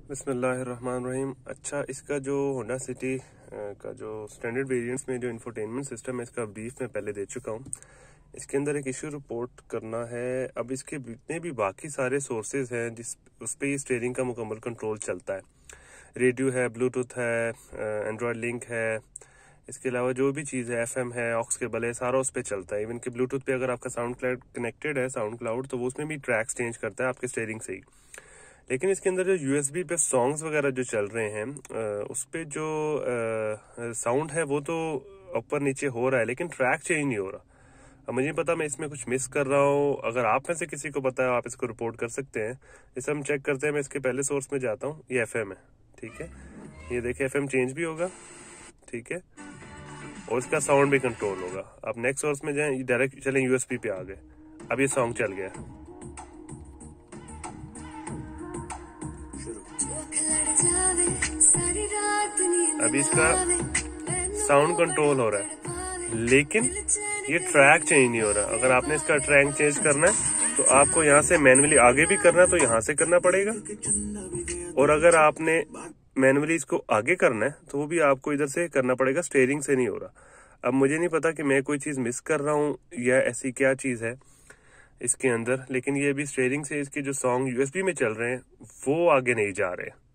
बिस्मिल्लाहिर्रहमानिर्रहीम। अच्छा, इसका जो होंडा सिटी का जो स्टैंडर्ड वेरिएंट्स में जो इंफोटेनमेंट सिस्टम है, इसका ब्रीफ में पहले दे चुका हूँ। इसके अंदर एक इशू रिपोर्ट करना है। अब इसके जितने भी बाकी सारे सोर्सेज हैं जिस उस पर स्टीयरिंग का मुकम्मल कंट्रोल चलता है, रेडियो है, ब्लूटूथ है, एंड्रॉयड लिंक है, इसके अलावा जो भी चीज़ है, FM है, ऑक्स केबल है, सारा उस पर चलता है। इवन कि ब्लूटूथ पे अगर आपका साउंड क्लाउड कनेक्टेड है, साउंड क्लाउड, तो वो उसमें भी ट्रैक्स चेंज करता है आपके स्टीयरिंग से ही। लेकिन इसके अंदर जो USB पे सॉन्ग्स वगैरह जो चल रहे हैं, उस पे जो साउंड है वो तो ऊपर नीचे हो रहा है, लेकिन ट्रैक चेंज नहीं हो रहा। अब मुझे नहीं पता मैं इसमें कुछ मिस कर रहा हूँ। अगर आप में से किसी को पता है, आप इसको रिपोर्ट कर सकते हैं। जैसे हम चेक करते हैं, मैं इसके पहले सोर्स में जाता हूँ। ये FM है, ठीक है। ये देखिए FM चेंज भी होगा, ठीक है, और इसका साउंड भी कंट्रोल होगा। आप नेक्स्ट सोर्स में जाएं, डायरेक्ट चलें USB पे आ गए। अब ये सॉन्ग चल गया। अभी इसका साउंड कंट्रोल हो रहा है, लेकिन ये ट्रैक चेंज नहीं हो रहा। अगर आपने इसका ट्रैक चेंज करना है तो आपको यहाँ से मैन्युअली आगे भी करना है, तो यहाँ से करना पड़ेगा। और अगर आपने मैन्युअली इसको आगे करना है तो वो भी आपको इधर से करना पड़ेगा, स्टीयरिंग से नहीं हो रहा। अब मुझे नहीं पता कि मैं कोई चीज़ मिस कर रहा हूँ या ऐसी क्या चीज़ है इसके अंदर, लेकिन ये भी स्टीयरिंग से इसके जो सॉन्ग USB में चल रहे हैं वो आगे नहीं जा रहे हैं।